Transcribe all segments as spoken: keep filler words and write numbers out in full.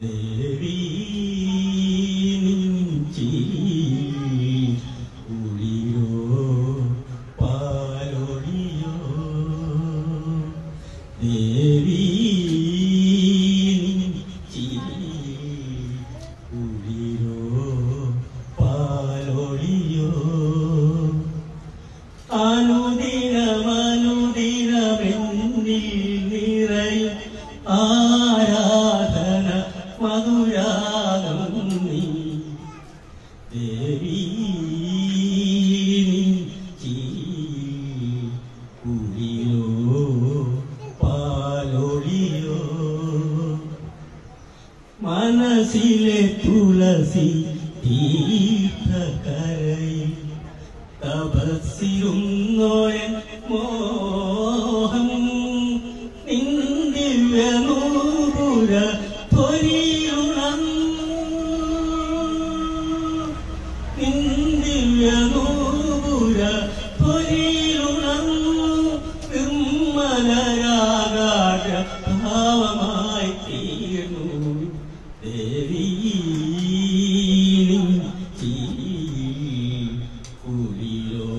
ദേവി ചിരി കുളിരോ പാലൊളിയോ ദേവി ചിരി കുളിരോ പാലൊളിയോ അനുദിനമനുദിനമെന്നിൽ നിറയും ആരാധന മധുരാഗം നീ ദേവി കുളിരോ പാലൊളിയോ മനസ്സിലെ തുളസി തീർത്ഥകരയിൽ തപസ്സിരുന്നോരൻ മോഹം നിന്ദിവ്യനൂപുര നിന്ദിവ്യനൂപുര ത്വരിലുണർന്നു നിർമ്മലരാകാര ഭാവമായി തീർന്നു ദേവി കുളിരോ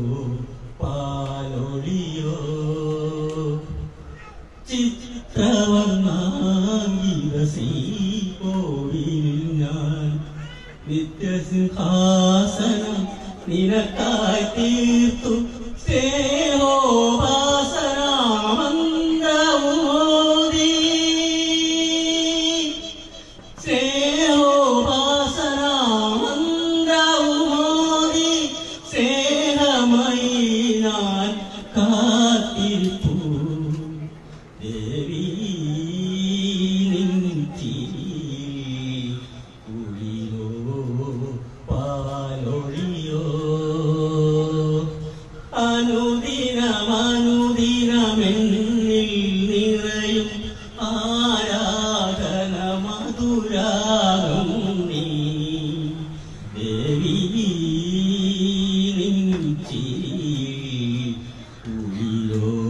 പാലൊളിയോ ചിത്രവർണ്ണാംഗിരസീകോവിൽ ഞാൻ നിത്യസിംഹാസനം നിനക്കായി തീർത്തു സ്നേഹോപാസനാമന്ത്രമോദി സ്നേഹോപാസനാമന്ത്രമോദി സ്നേഹമയി ഞാൻ കാത്തിരിപ്പു ദേവി കുളിരോ പാലൊളിയോ അനുദിനമനുദിനമെന്നിൽ നിറയും ആരാധന മധുരാഗം നീ ദേവി ചിരി കുളിരോ